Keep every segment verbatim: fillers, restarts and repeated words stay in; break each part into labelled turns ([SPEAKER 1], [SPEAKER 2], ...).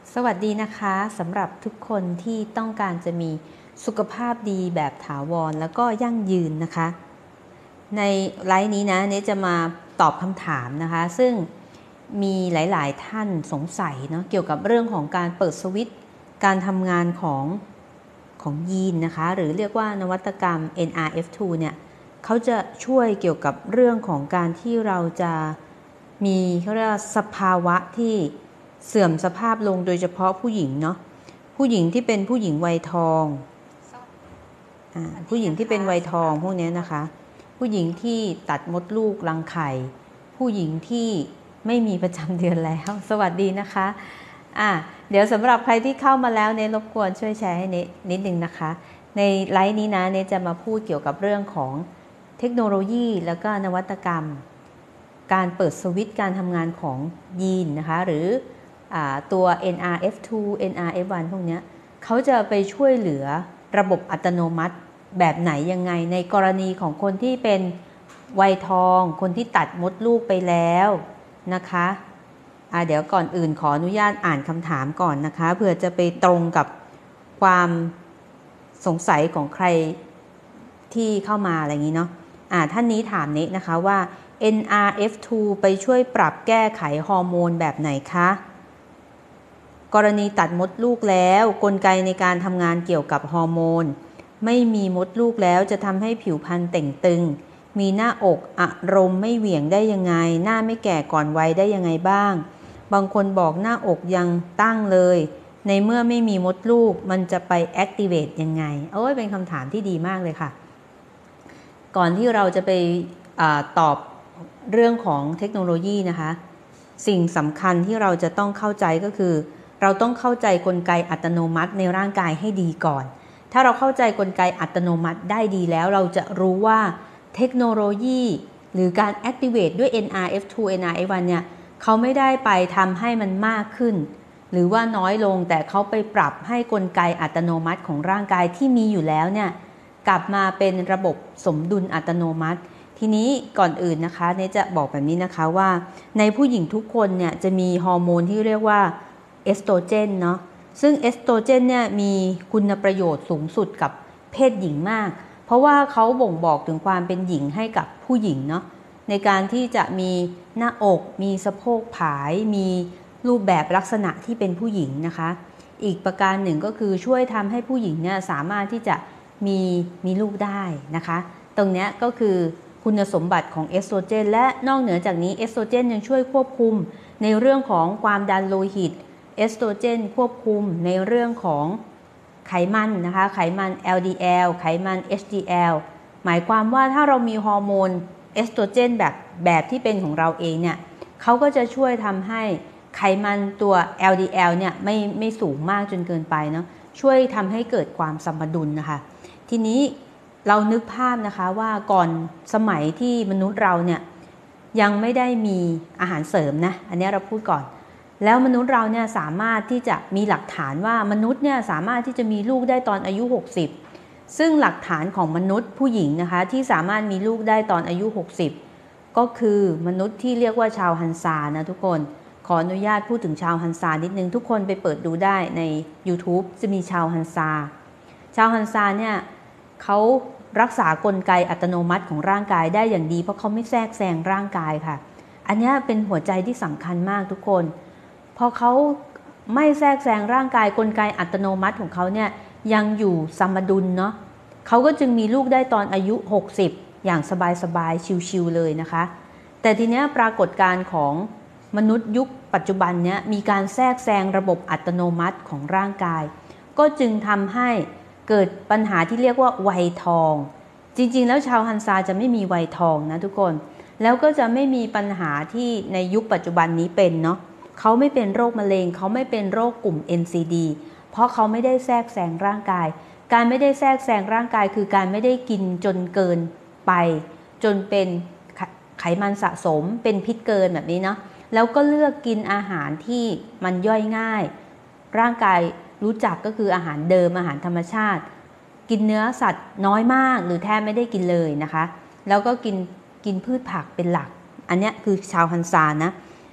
[SPEAKER 1] สวัสดีนะคะสำหรับทุกคนที่ต้องการจะมีสุขภาพดีแบบถาวรแล้วก็ยั่งยืนนะคะในไลฟ์นี้นะเนจะมาตอบคำถามนะคะซึ่งมีหลายๆท่านสงสัยเนาะเกี่ยวกับเรื่องของการเปิดสวิตช์การทำงานของของยีนนะคะหรือเรียกว่านวัตกรรม เอ็น อาร์ เอฟ ทู เนี่ยเขาจะช่วยเกี่ยวกับเรื่องของการที่เราจะมีเขาเรียกว่าสภาวะที่เสื่อมสภาพลงโดยเฉพาะผู้หญิงเนาะผู้หญิงที่เป็นผู้หญิงวัยทองอ่าผู้หญิงที่เป็นวัยทองพวกนี้นะคะผู้หญิงที่ตัดมดลูกรังไข่ผู้หญิงที่ไม่มีประจำเดือนแล้วสวัสดีนะคะอ่ะเดี๋ยวสำหรับใครที่เข้ามาแล้วเนรบกวนช่วยแชร์ให้เนนิดนึงนะคะในไลฟ์นี้นะเนจะมาพูดเกี่ยวกับเรื่องของเทคโนโลยีแล้วก็นวัตกรรมการเปิดสวิตช์การทำงานของยีนนะคะหรือตัว เอ็น อาร์ เอฟ ทู เอ็น อาร์ เอฟ วัน พวกนี้เขาจะไปช่วยเหลือระบบอัตโนมัติแบบไหนยังไงในกรณีของคนที่เป็นวัยทองคนที่ตัดมดลูกไปแล้วนะคะะเดี๋ยวก่อนอื่นขออนุญาตอ่านคำถามก่อนนะคะเพื่อจะไปตรงกับความสงสัยของใครที่เข้ามาอะไรอย่างนี้เนาะะท่านนี้ถามนี้นะคะว่า เอ็น อาร์ เอฟ ทู ไปช่วยปรับแก้ไขฮอร์โมนแบบไหนคะกรณีตัดมดลูกแล้วกลไกในการทำงานเกี่ยวกับฮอร์โมนไม่มีมดลูกแล้วจะทำให้ผิวพรรณเต่งตึงมีหน้าอกอารมณ์ไม่เหวี่ยงได้ยังไงหน้าไม่แก่ก่อนวัยได้ยังไงบ้างบางคนบอกหน้าอกยังตั้งเลยในเมื่อไม่มีมดลูกมันจะไปแอคทีเวตยังไงโอ้ยเป็นคำถามที่ดีมากเลยค่ะก่อนที่เราจะไปอตอบเรื่องของเทคโนโลยีนะคะสิ่งสำคัญที่เราจะต้องเข้าใจก็คือเราต้องเข้าใจกลไกอัตโนมัติในร่างกายให้ดีก่อนถ้าเราเข้าใจกลไกอัตโนมัติได้ดีแล้วเราจะรู้ว่าเทคโนโลยีหรือการ activate ด้วย เอ็น อาร์ เอฟ ทู เอ็น อาร์ เอฟ วัน เนี่ยเขาไม่ได้ไปทำให้มันมากขึ้นหรือว่าน้อยลงแต่เขาไปปรับให้กลไกอัตโนมัติของร่างกายที่มีอยู่แล้วเนี่ยกลับมาเป็นระบบสมดุลอัตโนมัติทีนี้ก่อนอื่นนะคะเนจะบอกแบบนี้นะคะว่าในผู้หญิงทุกคนเนี่ยจะมีฮอร์โมนที่เรียกว่าเอสโตรเจนเนาะซึ่งเอสโตรเจนเนี่ยมีคุณประโยชน์สูงสุดกับเพศหญิงมากเพราะว่าเขาบ่งบอกถึงความเป็นหญิงให้กับผู้หญิงเนาะในการที่จะมีหน้าอกมีสะโพกผายมีรูปแบบลักษณะที่เป็นผู้หญิงนะคะอีกประการหนึ่งก็คือช่วยทำให้ผู้หญิงเนี่ยสามารถที่จะมีมีลูกได้นะคะตรงนี้ก็คือคุณสมบัติของเอสโตรเจนและนอกเหนือจากนี้เอสโตรเจนยังช่วยควบคุมในเรื่องของความดันโลหิตเอสโตรเจนควบคุมในเรื่องของไขมันนะคะไขมัน แอล ดี แอล ไขมัน เอช ดี แอล หมายความว่าถ้าเรามีฮอร์โมนเอสโตรเจนแบบแบบที่เป็นของเราเองเนี่ยเขาก็จะช่วยทำให้ไขมันตัว แอล ดี แอล เนี่ยไม่ไม่สูงมากจนเกินไปเนาะช่วยทำให้เกิดความสมดุลนะคะทีนี้เรานึกภาพนะคะว่าก่อนสมัยที่มนุษย์เราเนี่ยยังไม่ได้มีอาหารเสริมนะอันนี้เราพูดก่อนแล้วมนุษย์เราเนี่ยสามารถที่จะมีหลักฐานว่ามนุษย์เนี่ยสามารถที่จะมีลูกได้ตอนอายุหกสิบซึ่งหลักฐานของมนุษย์ผู้หญิงนะคะที่สามารถมีลูกได้ตอนอายุหกสิบก็คือมนุษย์ที่เรียกว่าชาวฮันซานะทุกคนขออนุญาตพูดถึงชาวฮันซานิดนึงทุกคนไปเปิดดูได้ใน YouTube จะมีชาวฮันซาชาวฮันซาเนี่ยเขารักษากลไกอัตโนมัติของร่างกายได้อย่างดีเพราะเขาไม่แทรกแซงร่างกายค่ะอันนี้เป็นหัวใจที่สำคัญมากทุกคนพอเขาไม่แทรกแซงร่างกายกลไกอัตโนมัติของเขาเนี่ยยังอยู่สมดุลเนาะเขาก็จึงมีลูกได้ตอนอายุหกสิบอย่างสบายๆชิวๆเลยนะคะแต่ทีนี้ปรากฏการณ์ของมนุษย์ยุคปัจจุบันเนี้ยมีการแทรกแซงระบบอัตโนมัติของร่างกายก็จึงทำให้เกิดปัญหาที่เรียกว่าวัยทองจริงๆแล้วชาวฮันซาจะไม่มีวัยทองนะทุกคนแล้วก็จะไม่มีปัญหาที่ในยุคปัจจุบันนี้เป็นเนาะเขาไม่เป็นโรคมะเร็งเขาไม่เป็นโรคกลุ่ม เอ็น ซี ดี เพราะเขาไม่ได้แทรกแซงร่างกายการไม่ได้แทรกแซงร่างกายคือการไม่ได้กินจนเกินไปจนเป็นไขมันสะสมเป็นพิษเกินแบบนี้เนาะแล้วก็เลือกกินอาหารที่มันย่อยง่ายร่างกายรู้จักก็คืออาหารเดิมอาหารธรรมชาติกินเนื้อสัตว์น้อยมากหรือแทบไม่ได้กินเลยนะคะแล้วก็กินกินพืชผักเป็นหลักอันนี้คือชาวฮันซานะ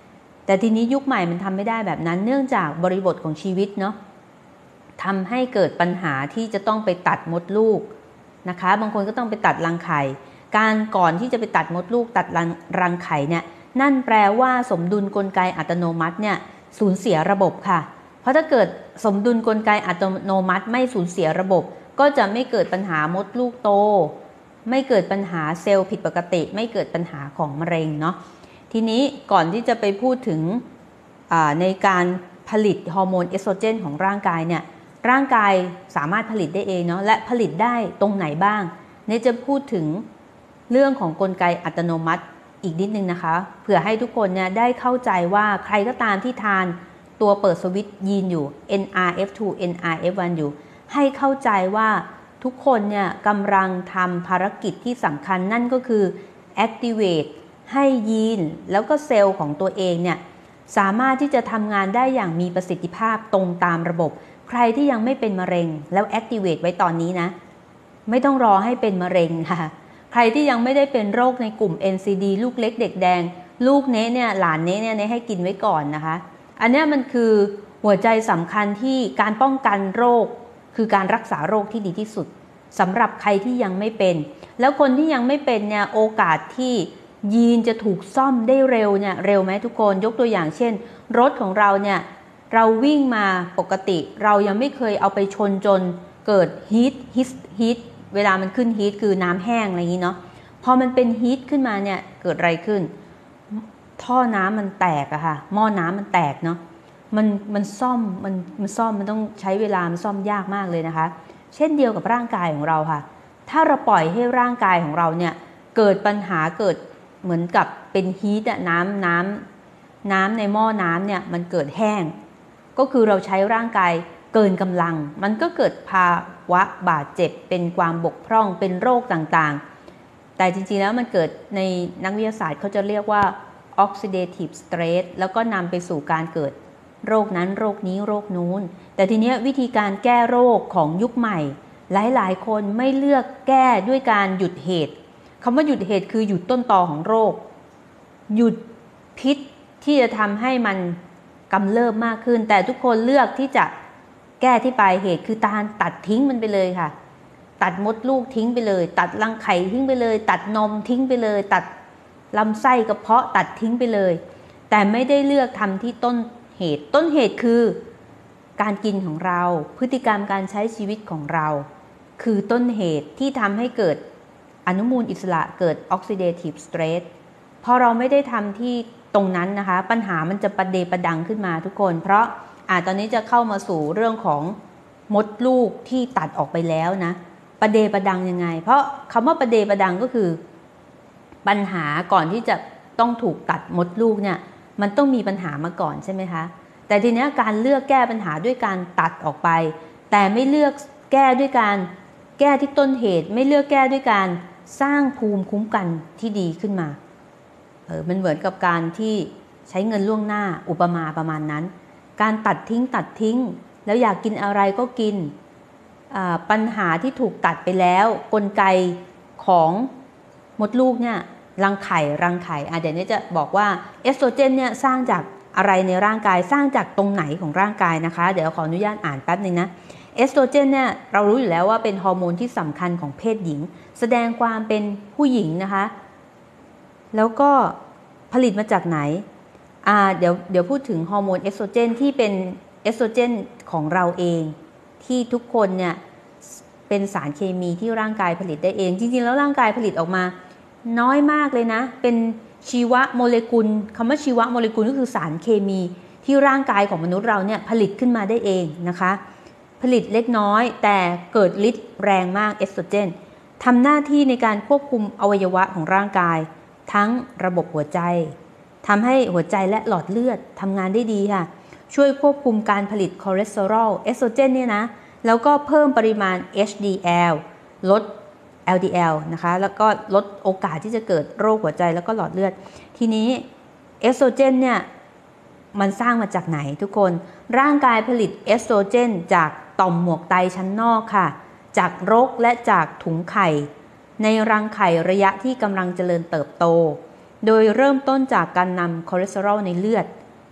[SPEAKER 1] แต่ทีนี้ยุคใหม่มันทำไม่ได้แบบนั้นเนื่องจากบริบทของชีวิตเนาะทำให้เกิดปัญหาที่จะต้องไปตัดมดลูกนะคะบางคนก็ต้องไปตัดรังไข่การก่อนที่จะไปตัดมดลูกตัดรังรังไข่เนี่ยนั่นแปลว่าสมดุลกลไกอัตโนมัติเนี่ยสูญเสียระบบค่ะเพราะถ้าเกิดสมดุลกลไกอัตโนมัติไม่สูญเสียระบบก็จะไม่เกิดปัญหามดลูกโตไม่เกิดปัญหาเซลล์ผิดปกติไม่เกิดปัญหาของมะเร็งเนาะทีนี้ก่อนที่จะไปพูดถึงในการผลิตฮอร์โมนเอสโตรเจนของร่างกายเนี่ยร่างกายสามารถผลิตได้เองเนาะและผลิตได้ตรงไหนบ้างเนี่ยจะพูดถึงเรื่องของกลไกอัตโนมัติอีกนิดนึงนะคะเผื่อให้ทุกคนเนี่ยได้เข้าใจว่าใครก็ตามที่ทานตัวเปิดสวิตช์ยีนอยู่ เอ็น อาร์ เอฟ ทู เอ็น อาร์ เอฟ วัน อยู่ให้เข้าใจว่าทุกคนเนี่ยกำลังทำภารกิจที่สำคัญนั่นก็คือ activate ให้ยีนแล้วก็เซลล์ของตัวเองเนี่ยสามารถที่จะทำงานได้อย่างมีประสิทธิภาพตรงตามระบบใครที่ยังไม่เป็นมะเร็งแล้ว activate ไว้ตอนนี้นะไม่ต้องรอให้เป็นมะเร็งค่ะใครที่ยังไม่ได้เป็นโรคในกลุ่ม เอ็น ซี ดี ลูกเล็กเด็กแดงลูกเน้เนี่ยหลานเน้เนี่ยให้กินไว้ก่อนนะคะอันนี้มันคือหัวใจสำคัญที่การป้องกันโรคคือการรักษาโรคที่ดีที่สุดสำหรับใครที่ยังไม่เป็นแล้วคนที่ยังไม่เป็นเนี่ยโอกาสที่ยีนจะถูกซ่อมได้เร็วเนี่ยเร็วไหมทุกคนยกตัวอย่างเช่นรถของเราเนี่ยเราวิ่งมาปกติเรายังไม่เคยเอาไปชนจนเกิดฮีทฮิสฮีทเวลามันขึ้นฮีทคือน้ำแห้งอะไรอย่างนี้เนาะพอมันเป็นฮีทขึ้นมาเนี่ยเกิดอะไรขึ้นท่อน้ำมันแตกอะค่ะหม้อน้ำมันแตกเนาะมันมันซ่อมมันมันซ่อมมันต้องใช้เวลามันซ่อมยากมากเลยนะคะเช่นเดียวกับร่างกายของเราค่ะถ้าเราปล่อยให้ร่างกายของเราเนี่ยเกิดปัญหาเกิดเหมือนกับเป็นฮีทอะน้ำน้ำน้ำในหม้อน้ำเนี่ยมันเกิดแห้งก็คือเราใช้ร่างกายเกินกำลังมันก็เกิดภาวะบาดเจ็บเป็นความบกพร่องเป็นโรคต่างๆแต่จริงๆแล้วมันเกิดในนักวิทยาศาสตร์เขาจะเรียกว่า oxidative stress แล้วก็นำไปสู่การเกิดโรคนั้นโรคนี้โรคนู้นแต่ทีนี้วิธีการแก้โรคของยุคใหม่หลายๆคนไม่เลือกแก้ด้วยการหยุดเหตุคำว่าหยุดเหตุคือหยุดต้นตอของโรคหยุดพิษที่จะทำให้มันกำเริบมากขึ้นแต่ทุกคนเลือกที่จะแก้ที่ปลายเหตุคือการตัดทิ้งมันไปเลยค่ะตัดมดลูกทิ้งไปเลยตัดรังไข่ทิ้งไปเลยตัดนมทิ้งไปเลยตัดลำไส้กระเพาะตัดทิ้งไปเลยแต่ไม่ได้เลือกทำที่ต้นเหตุต้นเหตุคือการกินของเราพฤติกรรมการใช้ชีวิตของเราคือต้นเหตุที่ทำให้เกิดอนุมูลอิสระเกิด oxidative stress พอเราไม่ได้ทำที่ตรงนั้นนะคะปัญหามันจะประเดประดังขึ้นมาทุกคนเพราะอ่าตอนนี้จะเข้ามาสู่เรื่องของมดลูกที่ตัดออกไปแล้วนะประเดประดังยังไงเพราะคำว่าประเดประดังก็คือปัญหาก่อนที่จะต้องถูกตัดมดลูกเนี่ยมันต้องมีปัญหามาก่อนใช่ไหมคะแต่ทีนี้การเลือกแก้ปัญหาด้วยการตัดออกไปแต่ไม่เลือกแก้ด้วยการแก้ที่ต้นเหตุไม่เลือกแก้ด้วยการสร้างภูมิคุ้มกันที่ดีขึ้นมาเออมันเหมือนกับการที่ใช้เงินล่วงหน้าอุปมาประมาณนั้นการตัดทิ้งตัดทิ้งแล้วอยากกินอะไรก็กินปัญหาที่ถูกตัดไปแล้วกลไกของมดลูกเนี่ยรังไข่รังไข่อ่ะเดี๋ยวนี้จะบอกว่าเอสโตรเจนเนี่ยสร้างจากอะไรในร่างกายสร้างจากตรงไหนของร่างกายนะคะเดี๋ยวขออนุญาตอ่านแป๊บนึงนะเอสโตรเจนเนี่ยเรารู้อยู่แล้วว่าเป็นฮอร์โมนที่สำคัญของเพศหญิงแสดงความเป็นผู้หญิงนะคะแล้วก็ผลิตมาจากไหนอ่าเดี๋ยวเดี๋ยวพูดถึงฮอร์โมนเอสโตรเจนที่เป็นเอสโตรเจนของเราเองที่ทุกคนเนี่ยเป็นสารเคมีที่ร่างกายผลิตได้เองจริงๆแล้วร่างกายผลิตออกมาน้อยมากเลยนะเป็นชีวโมเลกุลคำว่าชีวโมเลกุลก็คือสารเคมีที่ร่างกายของมนุษย์เราเนี่ยผลิตขึ้นมาได้เองนะคะผลิตเล็กน้อยแต่เกิดฤทธิ์แรงมากเอสโตรเจนทำหน้าที่ในการควบคุมอวัยวะของร่างกายทั้งระบบหัวใจทำให้หัวใจและหลอดเลือดทำงานได้ดีค่ะช่วยควบคุมการผลิตคอเลสเตอรอลเอสโตรเจนเนี่ยนะแล้วก็เพิ่มปริมาณ เอช ดี แอล ลด แอล ดี แอล นะคะแล้วก็ลดโอกาสที่จะเกิดโรคหัวใจแล้วก็หลอดเลือดทีนี้เอสโตรเจนเนี่ยมันสร้างมาจากไหนทุกคนร่างกายผลิตเอสโตรเจนจากต่อมหมวกไตชั้นนอกค่ะจากรกและจากถุงไข่ในรังไข่ระยะที่กำลังเจริญเติบโตโดยเริ่มต้นจากการนำคอเลสเตอรอลในเลือด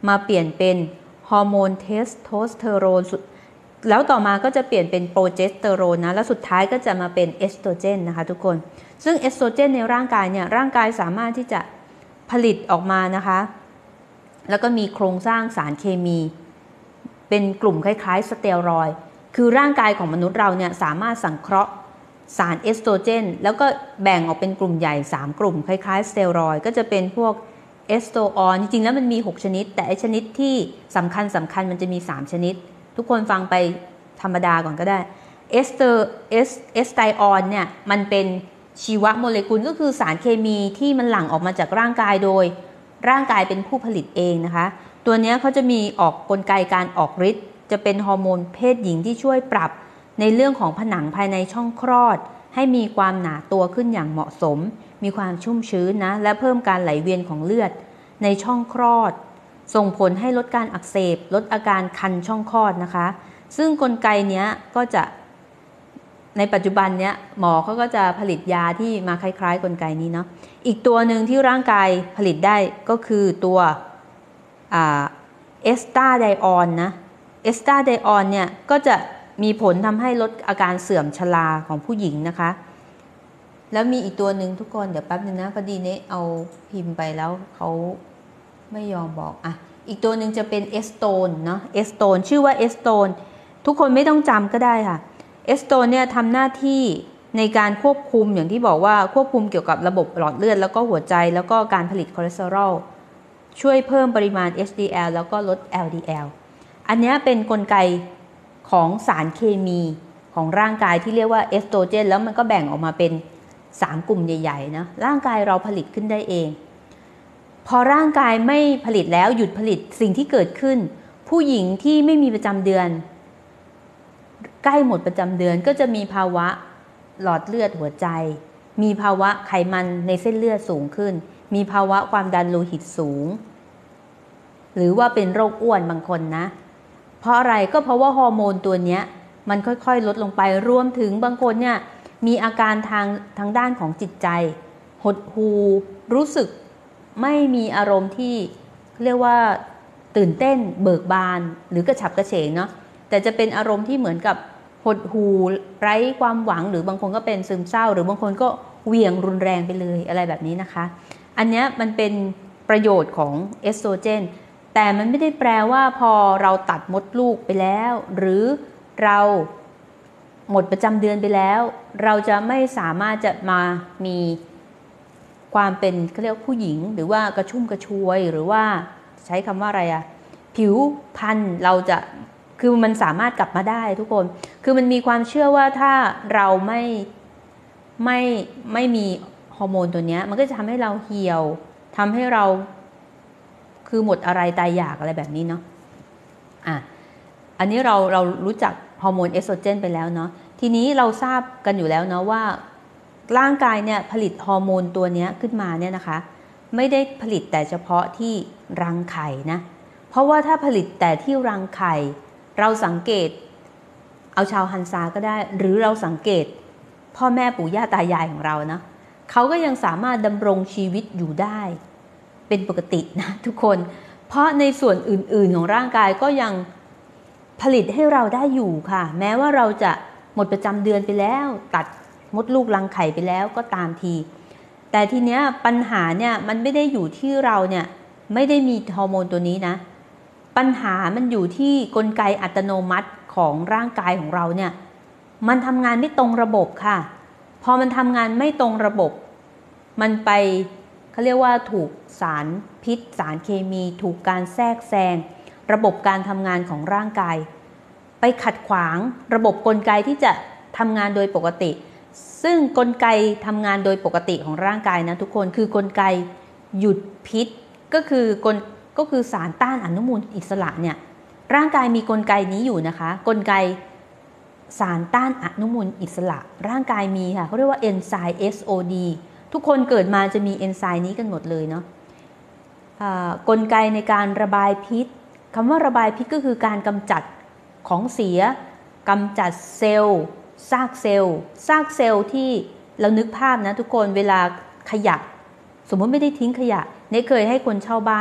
[SPEAKER 1] มาเปลี่ยนเป็นฮอร์โมนเทสโทสเตอโรนแล้วต่อมาก็จะเปลี่ยนเป็นโปรเจสเตอโรนนะแล้วสุดท้ายก็จะมาเป็นเอสโตรเจนนะคะทุกคนซึ่งเอสโตรเจนในร่างกายเนี่ยร่างกายสามารถที่จะผลิตออกมานะคะแล้วก็มีโครงสร้างสารเคมีเป็นกลุ่มคล้ายๆสเตียรอยด์คือร่างกายของมนุษย์เราเนี่ยสามารถสังเคราะห์สารเอสโตรเจนแล้วก็แบ่งออกเป็นกลุ่มใหญ่สามกลุ่มคล้ายๆสเตียรอยด์ก็จะเป็นพวกเอสโตรออนจริงๆแล้วมันมีหกชนิดแต่ไอชนิดที่สำคัญสำคัญมันจะมีสามชนิดทุกคนฟังไปธรรมดาก่อนก็ได้เอสเตอร์เอสเอสไตออนเนี่ยมันเป็นชีวโมเลกุลก็คือสารเคมีที่มันหลั่งออกมาจากร่างกายโดยร่างกายเป็นผู้ผลิตเองนะคะตัวนี้เขาจะมีออกกลไกการออกฤทธิ์จะเป็นฮอร์โมนเพศหญิงที่ช่วยปรับในเรื่องของผนังภายในช่องคลอดให้มีความหนาตัวขึ้นอย่างเหมาะสมมีความชุ่มชื้นนะและเพิ่มการไหลเวียนของเลือดในช่องคลอดส่งผลให้ลดการอักเสบลดอาการคันช่องคลอดนะคะซึ่งกลไกเนี้ยก็จะในปัจจุบันเนี้ยหมอเขาก็จะผลิตยาที่มาคล้ายๆกลไกนี้เนาะอีกตัวหนึ่งที่ร่างกายผลิตได้ก็คือตัวเอสตาไดออนนะเอสตาไดออนเนี่ยก็จะมีผลทำให้ลดอาการเสื่อมชราของผู้หญิงนะคะแล้วมีอีกตัวหนึ่งทุกคนเดี๋ยวแป๊บนึงนะพอดีเนี่ยเอาพิมพ์ไปแล้วเขาไม่ยอมบอกอ่ะอีกตัวหนึ่งจะเป็นเอสโตนเนาะเอสโตนชื่อว่าเอสโตนทุกคนไม่ต้องจำก็ได้ค่ะเอสโตนเนี่ยทำหน้าที่ในการควบคุมอย่างที่บอกว่าควบคุมเกี่ยวกับระบบหลอดเลือดแล้วก็หัวใจแล้วก็การผลิตคอเลสเตอรอลช่วยเพิ่มปริมาณ เอช ดี แอล แล้วก็ลด แอล ดี แอล อันนี้เป็นกลไกของสารเคมีของร่างกายที่เรียกว่าเอสโตรเจนแล้วมันก็แบ่งออกมาเป็นสามกลุ่มใหญ่ๆนะร่างกายเราผลิตขึ้นได้เองพอร่างกายไม่ผลิตแล้วหยุดผลิตสิ่งที่เกิดขึ้นผู้หญิงที่ไม่มีประจำเดือนใกล้หมดประจำเดือนก็จะมีภาวะหลอดเลือดหัวใจมีภาวะไขมันในเส้นเลือดสูงขึ้นมีภาวะความดันโลหิตสูงหรือว่าเป็นโรคอ้วนบางคนนะเพราะอะไรก็เพราะว่าฮอร์โมนตัวนี้มันค่อยๆลดลงไปรวมถึงบางคนเนี่ยมีอาการทางทางด้านของจิตใจหดหู่รู้สึกไม่มีอารมณ์ที่เรียกว่าตื่นเต้นเบิกบานหรือกระฉับกระเฉงเนาะแต่จะเป็นอารมณ์ที่เหมือนกับหดหู่ไร้ความหวังหรือบางคนก็เป็นซึมเศร้าหรือบางคนก็เหวี่ยงรุนแรงไปเลยอะไรแบบนี้นะคะอันนี้มันเป็นประโยชน์ของเอสโตรเจนแต่มันไม่ได้แปลว่าพอเราตัดมดลูกไปแล้วหรือเราหมดประจำเดือนไปแล้วเราจะไม่สามารถจะมามีความเป็นเขาเรียกผู้หญิงหรือว่ากระชุ่มกระชวยหรือว่าใช้คำว่าอะไรอะผิวพรรณเราจะคือมันสามารถกลับมาได้ทุกคนคือมันมีความเชื่อว่าถ้าเราไม่ไม่ไม่มีฮอร์โมนตัวนี้มันก็จะทำให้เราเหี่ยวทำให้เราคือหมดอะไรตายอยากอะไรแบบนี้เนาะอ่ะอันนี้เราเรารู้จักฮอร์โมนเอสโตรเจนไปแล้วเนาะทีนี้เราทราบกันอยู่แล้วเนาะว่าร่างกายเนี่ยผลิตฮอร์โมนตัวนี้ขึ้นมาเนี่ยนะคะไม่ได้ผลิตแต่เฉพาะที่รังไข่นะเพราะว่าถ้าผลิตแต่ที่รังไข่เราสังเกตเอาชาวฮันซาก็ได้หรือเราสังเกตพ่อแม่ปู่ย่าตายายของเรานะเขาก็ยังสามารถดำรงชีวิตอยู่ได้เป็นปกตินะทุกคนเพราะในส่วนอื่นๆของร่างกายก็ยังผลิตให้เราได้อยู่ค่ะแม้ว่าเราจะหมดประจำเดือนไปแล้วตัดมดลูกรังไข่ไปแล้วก็ตามทีแต่ทีเนี้ยปัญหาเนี่ยมันไม่ได้อยู่ที่เราเนี่ยไม่ได้มีฮอร์โมนตัวนี้นะปัญหามันอยู่ที่กลไกอัตโนมัติของร่างกายของเราเนี่ยมันทำงานไม่ตรงระบบค่ะพอมันทำงานไม่ตรงระบบมันไปเขาเรียกว่าถูกสารพิษสารเคมีถูกการแทรกแซงระบบการทำงานของร่างกายไปขัดขวางระบบกลไกที่จะทำงานโดยปกติซึ่งกลไกทำงานโดยปกติของร่างกายนะทุกคนคือกลไกหยุดพิษก็คือกลก็คือสารต้านอนุมูลอิสระเนี่ยร่างกายมีกลไกนี้อยู่นะคะกลไกสารต้านอนุมูลอิสระร่างกายมีค่ะเขาเรียกว่าเอนไซม์ เอส โอ ดี ทุกคนเกิดมาจะมีเอนไซม์นี้กันหมดเลยเนาะกลไกในการระบายพิษคำว่าระบายพิษก็คือการกำจัดของเสียกำจัดเซลล์ซากเซลล์ซากเซลล์ที่เรานึกภาพนะทุกคนเวลาขยะสมมติไม่ได้ทิ้งขยะเนี่ยเคยให้คนเช่าบ้านเนาะ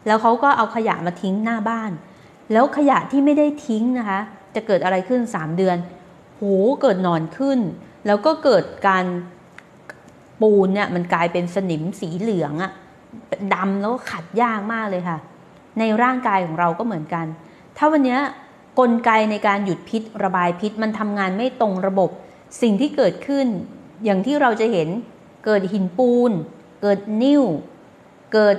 [SPEAKER 1] แล้วเขาก็เอาขยะมาทิ้งหน้าบ้านแล้วขยะที่ไม่ได้ทิ้งนะคะจะเกิดอะไรขึ้นสามเดือนโหเกิดหนอนขึ้นแล้วก็เกิดการปูนเนี่ยมันกลายเป็นสนิมสีเหลืองอะดำแล้วก็ขัดยากมากเลยค่ะในร่างกายของเราก็เหมือนกันถ้าวันนี้กลไกในการหยุดพิษระบายพิษมันทำงานไม่ตรงระบบสิ่งที่เกิดขึ้นอย่างที่เราจะเห็นเกิดหินปูนเกิดนิ่วเกิด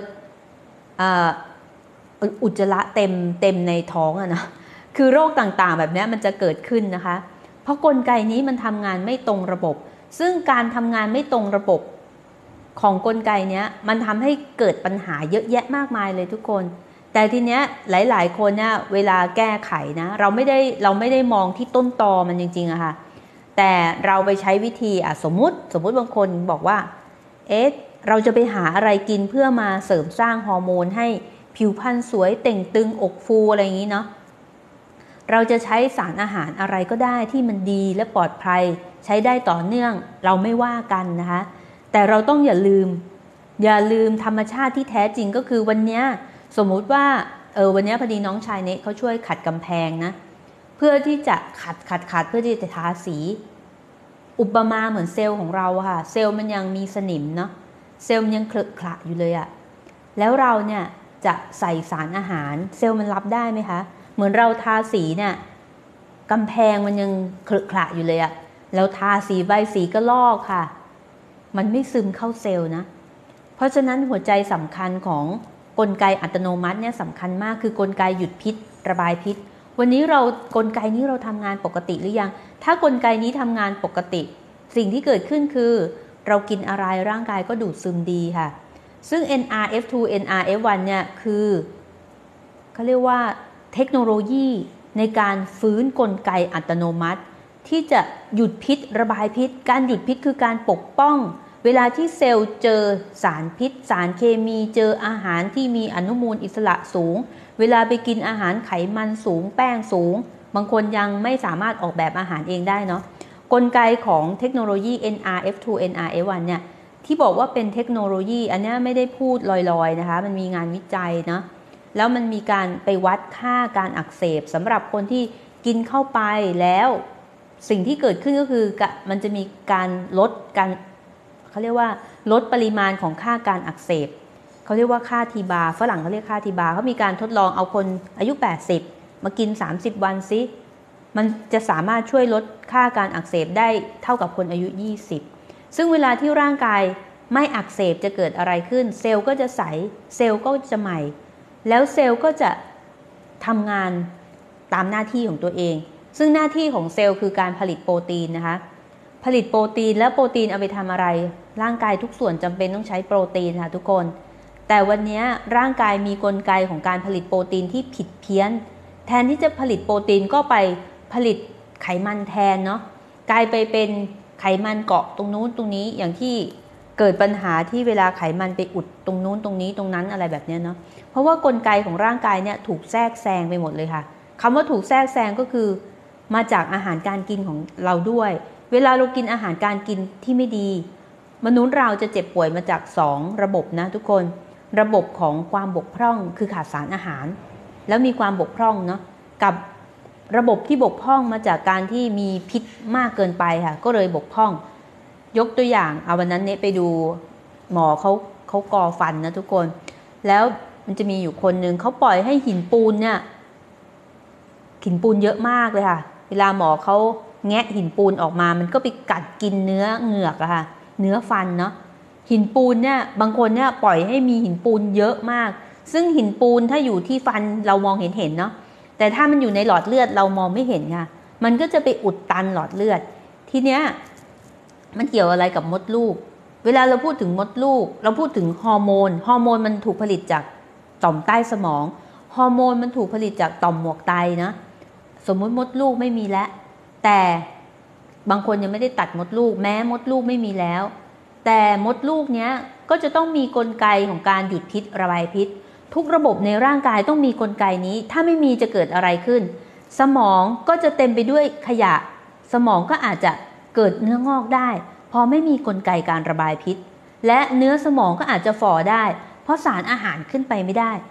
[SPEAKER 1] อุจจาระเต็มเต็มในท้องอะนะคือโรคต่างๆแบบนี้มันจะเกิดขึ้นนะคะเพราะกลไกนี้มันทำงานไม่ตรงระบบซึ่งการทำงานไม่ตรงระบบของกลไกนี้มันทำให้เกิดปัญหาเยอะแยะมากมายเลยทุกคนแต่ทีเนี้ยหลายๆคนเนี่ยเวลาแก้ไขนะเราไม่ได้เราไม่ได้มองที่ต้นตอมันจริงๆอะค่ะแต่เราไปใช้วิธีอ่ะสมมุติสมมุติบางคนบอกว่าเอ๊ะเราจะไปหาอะไรกินเพื่อมาเสริมสร้างฮอร์โมนให้ผิวพรรณสวยเต่งตึงอกฟูอะไรอย่างนี้เนาะเราจะใช้สารอาหารอะไรก็ได้ที่มันดีและปลอดภัยใช้ได้ต่อเนื่องเราไม่ว่ากันนะคะแต่เราต้องอย่าลืมอย่าลืมธรรมชาติที่แท้จริงก็คือวันนี้สมมุติว่าเออวันนี้พอดีน้องชายเนเขาช่วยขัดกำแพงนะเพื่อที่จะขัดขัดขัดเพื่อที่จะทาสีอุปมาเหมือนเซลล์ของเราค่ะเซลล์มันยังมีสนิมเนาะเซลล์มันยังเคลอะขละอยู่เลยอะแล้วเราเนี่ยจะใส่สารอาหารเซลล์มันรับได้ไหมคะเหมือนเราทาสีเนี่ยกำแพงมันยังเคลอะขละอยู่เลยอะแล้วทาสีใบสีก็ลอกค่ะมันไม่ซึมเข้าเซลล์นะเพราะฉะนั้นหัวใจสำคัญของกลไกอัตโนมัติเนี่ยสำคัญมากคือกลไกหยุดพิษระบายพิษวันนี้เรากลไกนี้เราทำงานปกติหรือยังถ้ากลไกนี้ทำงานปกติสิ่งที่เกิดขึ้นคือเรากินอะไรร่างกายก็ดูดซึมดีค่ะซึ่ง เอ็น อาร์ เอฟ ทู เอ็น อาร์ เอฟ วัน เนี่ยคือเขาเรียกว่าเทคโนโลยีในการฟื้นกลไกอัตโนมัติที่จะหยุดพิษระบายพิษการหยุดพิษคือการปกป้องเวลาที่เซลล์เจอสารพิษสารเคมีเจออาหารที่มีอนุมูลอิสระสูงเวลาไปกินอาหารไขมันสูงแป้งสูงบางคนยังไม่สามารถออกแบบอาหารเองได้เนาะกลไกของเทคโนโลยี เอ็น อาร์ เอฟ ทู เอ็น อาร์ เอฟ วัน เนี่ยที่บอกว่าเป็นเทคโนโลยีอันนี้ไม่ได้พูดลอยๆนะคะมันมีงานวิจัยนะแล้วมันมีการไปวัดค่าการอักเสบสำหรับคนที่กินเข้าไปแล้วสิ่งที่เกิดขึ้นก็คือมันจะมีการลดการเขาเรียกว่าลดปริมาณของค่าการอักเสบเขาเรียกว่าค่าทีบาฝรั่งเขาเรียกค่าทีบาเขามีการทดลองเอาคนอายุแปดสิบมากินสามสิบวันซิมันจะสามารถช่วยลดค่าการอักเสบได้เท่ากับคนอายุยี่สิบซึ่งเวลาที่ร่างกายไม่อักเสบจะเกิดอะไรขึ้นเซลล์ก็จะใสเซลล์ก็จะใหม่แล้วเซลล์ก็จะทำงานตามหน้าที่ของตัวเองซึ่งหน้าที่ของเซลล์คือการผลิตโปรตีนนะคะผลิตโปรตีนแล้วโปรตีนเอาไปทำอะไรร่างกายทุกส่วนจำเป็นต้องใช้โปรตีนค่ะทุกคนแต่วันนี้ร่างกายมีกลไกของการผลิตโปรตีนที่ผิดเพี้ยนแทนที่จะผลิตโปรตีนก็ไปผลิตไขมันแทนเนาะกลายไปเป็นไขมันเกาะตรงนู้นตรงนี้อย่างที่เกิดปัญหาที่เวลาไขมันไปอุดตรงนู้นตรงนี้ตรงนั้นอะไรแบบนี้เนาะเพราะว่ากลไกของร่างกายเนี่ยถูกแทรกแซงไปหมดเลยค่ะคำว่าถูกแทรกแซงก็คือมาจากอาหารการกินของเราด้วยเวลาเรากินอาหารการกินที่ไม่ดีมนุษย์เราจะเจ็บป่วยมาจากสองระบบนะทุกคนระบบของความบกพร่องคือขาดสารอาหารแล้วมีความบกพร่องเนาะกับระบบที่บกพร่องมาจากการที่มีพิษมากเกินไปค่ะก็เลยบกพร่องยกตัวอย่างเอาวันนั้นเนี่ยไปดูหมอเขาเขากอฟันนะทุกคนแล้วมันจะมีอยู่คนนึงเขาปล่อยให้หินปูนเนี่ยหินปูนเยอะมากเลยค่ะเวลาหมอเขาแงะหินปูนออกมามันก็ไปกัดกินเนื้อเหงือกอะค่ะเนื้อฟันเนาะหินปูนเนี่ยบางคนเนี่ยปล่อยให้มีหินปูนเยอะมากซึ่งหินปูนถ้าอยู่ที่ฟันเรามองเห็นเห็นเนาะแต่ถ้ามันอยู่ในหลอดเลือดเรามองไม่เห็นค่ะมันก็จะไปอุดตันหลอดเลือดทีเนี้ยมันเกี่ยวอะไรกับมดลูกเวลาเราพูดถึงมดลูกเราพูดถึงฮอร์โมนฮอร์โมนมันถูกผลิตจากต่อมใต้สมองฮอร์โมนมันถูกผลิตจากต่อมหมวกไตนะสมมุติมดลูกไม่มีแล้วแต่บางคนยังไม่ได้ตัดมดลูกแม้มดลูกไม่มีแล้วแต่มดลูกเนี้ยก็จะต้องมีกลไกของการหยุดพิษระบายพิษทุกระบบในร่างกายต้องมีกลไกนี้ถ้าไม่มีจะเกิดอะไรขึ้นสมองก็จะเต็มไปด้วยขยะสมองก็อาจจะเกิดเนื้องอกได้พอไม่มีกลไกการระบายพิษและเนื้อสมองก็อาจจะฝ่อได้เพราะสารอาหารขึ้นไปไม่ได้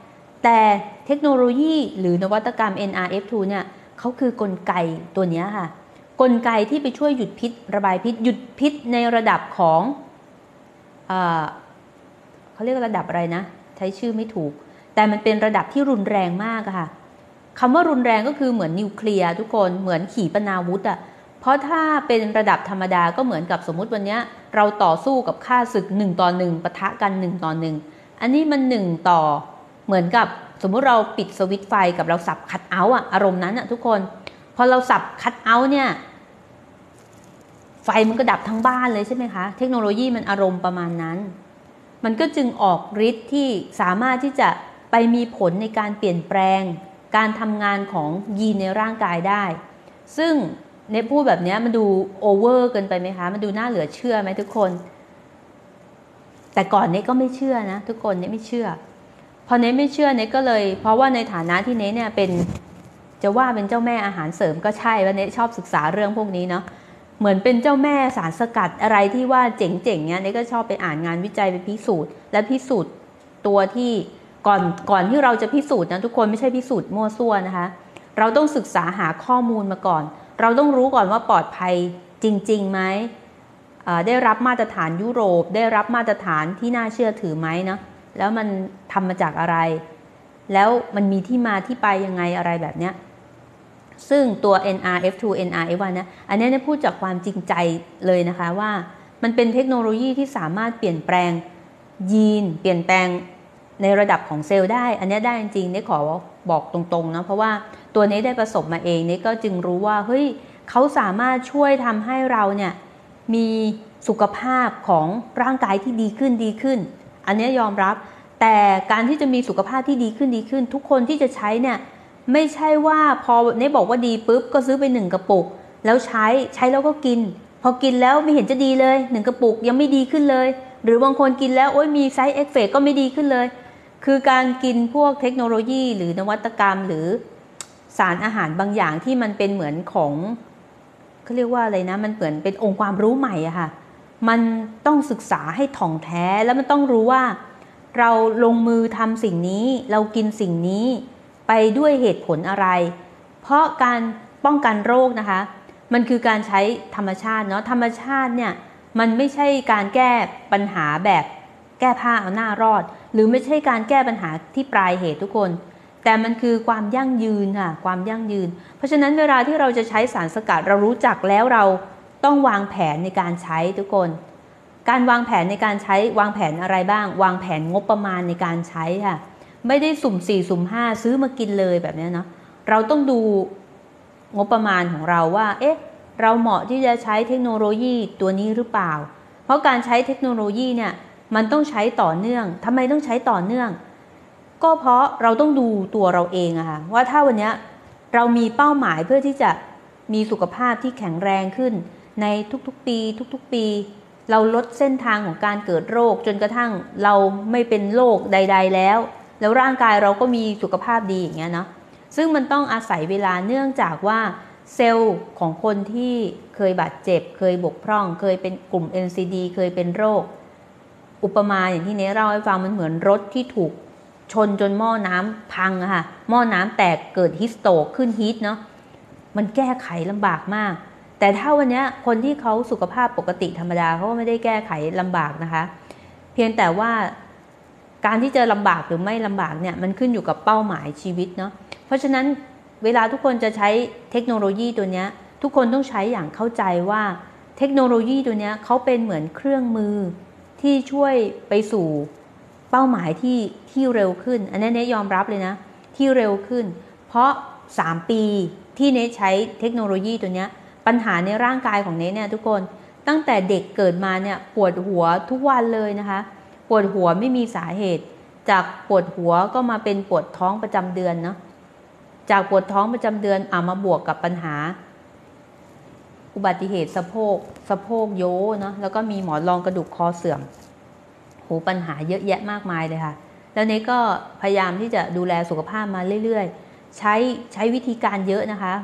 [SPEAKER 1] แต่เทคโนโลยีหรือนวัตกรรม เอ็น อาร์ เอฟ ทู เนี่ยเขาคือกลไกตัวนี้ค่ะกลไกที่ไปช่วยหยุดพิษระบายพิษหยุดพิษในระดับของเอ่อเขาเรียกระดับอะไรนะใช้ชื่อไม่ถูกแต่มันเป็นระดับที่รุนแรงมากค่ะคำว่ารุนแรงก็คือเหมือนนิวเคลียร์ทุกคนเหมือนขีปนาวุธอ่ะเพราะถ้าเป็นระดับธรรมดาก็เหมือนกับสมมุติวันนี้เราต่อสู้กับข้าศึกหนึ่งต่อหนึ่งปะทะกันหนึ่งต่อหนึ่งอันนี้มันหนึ่งต่อเหมือนกับสมมุติเราปิดสวิตช์ไฟกับเราสับคัทเอาท์อะอารมณ์นั้นอะทุกคนพอเราสับคัทเอาท์เนี่ยไฟมันก็ดับทั้งบ้านเลยใช่ไหมคะเทคโนโลยีมันอารมณ์ประมาณนั้นมันก็จึงออกฤทธิ์ที่สามารถที่จะไปมีผลในการเปลี่ยนแปลงการทำงานของยีนในร่างกายได้ซึ่งเนพูดแบบนี้มันดูโอเวอร์เกินไปไหมคะมันดูน่าเหลือเชื่อไหมทุกคนแต่ก่อนเนก็ไม่เชื่อนะทุกคนเนไม่เชื่อพอเนไม่เชื่อเนก็เลยเพราะว่าในฐานะที่เนเนี่ยเป็นจะว่าเป็นเจ้าแม่อาหารเสริมก็ใช่ว่าเนชอบศึกษาเรื่องพวกนี้เนาะเหมือนเป็นเจ้าแม่สารสกัดอะไรที่ว่าเจ๋งๆเนี้ยเนก็ชอบไปอ่านงานวิจัยไปพิสูจน์และพิสูจน์ตัวที่ก่อนก่อนที่เราจะพิสูจน์นะทุกคนไม่ใช่พิสูจน์มั่วซั่วนะคะเราต้องศึกษาหาข้อมูลมาก่อนเราต้องรู้ก่อนว่าปลอดภัยจริงๆไหมได้รับมาตรฐานยุโรปได้รับมาตรฐานที่น่าเชื่อถือไหมเนาะแล้วมันทำมาจากอะไรแล้วมันมีที่มาที่ไปยังไงอะไรแบบเนี้ยซึ่งตัว เอ็น อาร์ เอฟ ทู เอ็น อาร์ เอฟ วัน นะอันนี้เนี่ยพูดจากความจริงใจเลยนะคะว่ามันเป็นเทคโนโลยีที่สามารถเปลี่ยนแปลงยีนเปลี่ยนแปลงในระดับของเซลล์ได้อันนี้ได้จริงๆเนี่ยขอบอกตรงๆนะเพราะว่าตัวนี้ได้ประสบมาเองเนี่ยก็จึงรู้ว่าเฮ้ยเขาสามารถช่วยทำให้เราเนี่ยมีสุขภาพของร่างกายที่ดีขึ้นดีขึ้นอันนี้ยอมรับแต่การที่จะมีสุขภาพที่ดีขึ้นดีขึ้นทุกคนที่จะใช้เนี่ยไม่ใช่ว่าพอเนบอกว่าดีปุ๊บก็ซื้อไปหนึ่งกระปุกแล้วใช้ใช้แล้วก็กินพอกินแล้วไม่เห็นจะดีเลยหนึ่งกระปุกยังไม่ดีขึ้นเลยหรือบางคนกินแล้วโอ๊ยมีไซด์เอฟเฟกต์ก็ไม่ดีขึ้นเลยคือการกินพวกเทคโนโลยีหรือนวัตกรรมหรือสารอาหารบางอย่างที่มันเป็นเหมือนของเขาเรียกว่าอะไรนะมันเหมือนเป็นองค์ความรู้ใหม่อะค่ะมันต้องศึกษาให้ถ่องแท้แล้วมันต้องรู้ว่าเราลงมือทำสิ่งนี้เรากินสิ่งนี้ไปด้วยเหตุผลอะไรเพราะการป้องกันโรคนะคะมันคือการใช้ธรรมชาติเนาะธรรมชาติเนี่ยมันไม่ใช่การแก้ปัญหาแบบแก้ผ้าเอาหน้ารอดหรือไม่ใช่การแก้ปัญหาที่ปลายเหตุทุกคนแต่มันคือความยั่งยืนค่ะความยั่งยืนเพราะฉะนั้นเวลาที่เราจะใช้สารสกัดเรารู้จักแล้วเราต้องวางแผนในการใช้ทุกคนการวางแผนในการใช้วางแผนอะไรบ้างวางแผนงบประมาณในการใช้ค่ะไม่ได้สุ่มสี่สุ่มห้าซื้อมากินเลยแบบนี้เนาะเราต้องดูงบประมาณของเราว่าเอ๊ะเราเหมาะที่จะใช้เทคโนโลยีตัวนี้หรือเปล่าเพราะการใช้เทคโนโลยีเนี่ยมันต้องใช้ต่อเนื่องทำไมต้องใช้ต่อเนื่องก็เพราะเราต้องดูตัวเราเองอะค่ะว่าถ้าวันนี้เรามีเป้าหมายเพื่อที่จะมีสุขภาพที่แข็งแรงขึ้นในทุกๆปีทุกๆปีเราลดเส้นทางของการเกิดโรคจนกระทั่งเราไม่เป็นโรคใดๆแล้วแล้วร่างกายเราก็มีสุขภาพดีอย่างเงี้ยเนาะซึ่งมันต้องอาศัยเวลาเนื่องจากว่าเซลล์ของคนที่เคยบาดเจ็บเคยบกพร่องเคยเป็นกลุ่ม เอ็น ซี ดี เคยเป็นโรคอุปมาอย่างที่เนเล่าให้ฟังมันเหมือนรถที่ถูกชนจนหม้อน้ำพังอะค่ะหม้อน้ำแตกเกิดฮิสโตกขึ้นฮีทเนาะมันแก้ไขลำบากมากแต่ถ้าวันนี้คนที่เขาสุขภาพปกติธรรมดาเขาก็ไม่ได้แก้ไขลำบากนะคะเพียงแต่ว่าการที่จะลำบากหรือไม่ลำบากเนี่ยมันขึ้นอยู่กับเป้าหมายชีวิตเนาะเพราะฉะนั้นเวลาทุกคนจะใช้เทคโนโลยีตัวนี้ทุกคนต้องใช้อย่างเข้าใจว่าเทคโนโลยีตัวนี้เขาเป็นเหมือนเครื่องมือที่ช่วยไปสู่เป้าหมายที่ที่เร็วขึ้นอันนี้เนยยอมรับเลยนะที่เร็วขึ้นเพราะสามปีที่เนยใช้เทคโนโลยีตัวนี้ปัญหาในร่างกายของเนยเนี่ยทุกคนตั้งแต่เด็กเกิดมาเนี่ยปวดหัวทุกวันเลยนะคะปวดหัวไม่มีสาเหตุจากปวดหัวก็มาเป็นปวดท้องประจำเดือนเนาะจากปวดท้องประจำเดือนเอามาบวกกับปัญหาอุบัติเหตุสะโพกสะโพกโย้เนาะแล้วก็มีหมอนรองกระดูกคอเสื่อมโหปัญหาเยอะแยะมากมายเลยค่ะแล้วเนก็พยายามที่จะดูแลสุขภาพมาเรื่อยๆใช้ใช้วิธีการเยอะนะคะ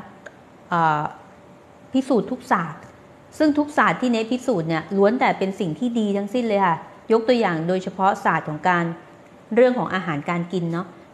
[SPEAKER 1] พิสูจน์ทุกศาสตร์ซึ่งทุกศาสตร์ที่เนพิสูจน์เนี่ยล้วนแต่เป็นสิ่งที่ดีทั้งสิ้นเลยค่ะยกตัวอย่างโดยเฉพาะศาสตร์ของการเรื่องของอาหารการกินเนาะ